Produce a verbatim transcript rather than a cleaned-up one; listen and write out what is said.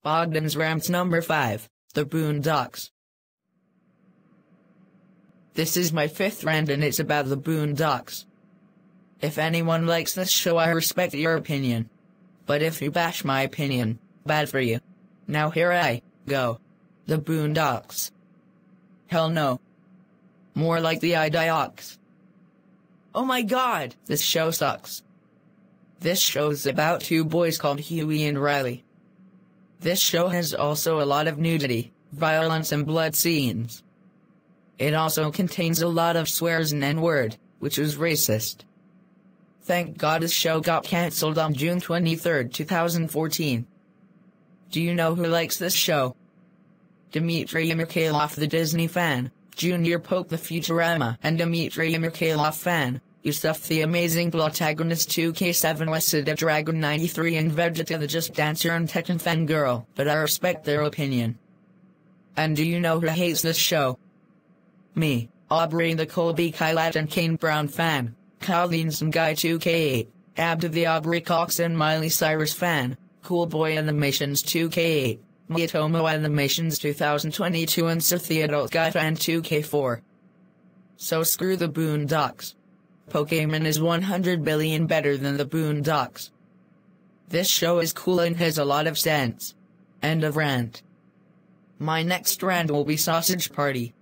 Bogdan's Rants number five, The Boondocks. This is my fifth rant and it's about the Boondocks. If anyone likes this show, I respect your opinion. But if you bash my opinion, bad for you. Now here I go. The Boondocks. Hell no. More like the Idiots. Oh my god, this show sucks. This show's about two boys called Huey and Riley. This show has also a lot of nudity, violence and blood scenes. It also contains a lot of swears and N-word, which is racist. Thank God this show got cancelled on June twenty-third, two thousand fourteen. Do you know who likes this show? Dmitry Mikhailov, the Disney fan, Junior Pope the Futurama and Dmitry Mikhailov fan, Yusuf the Amazing Protagonist two K seven, Wesida Dragon ninety-three and Vegeta the Just Dancer and Tekken Fangirl, but I respect their opinion. And do you know who hates this show? Me, Aubrey the Colby Kylat and Kane Brown fan, Colleen some Guy two K eight, Abd the Aubrey Cox and Miley Cyrus fan, Cool Boy Animations two K eight, Miatomo Animations two thousand twenty-two and Cynthia Adult Guy fan two K four. So screw the Boondocks. Pokemon is one hundred billion better than the Boondocks. This show is cool and has a lot of sense. End of rant. My next rant will be Sausage Party.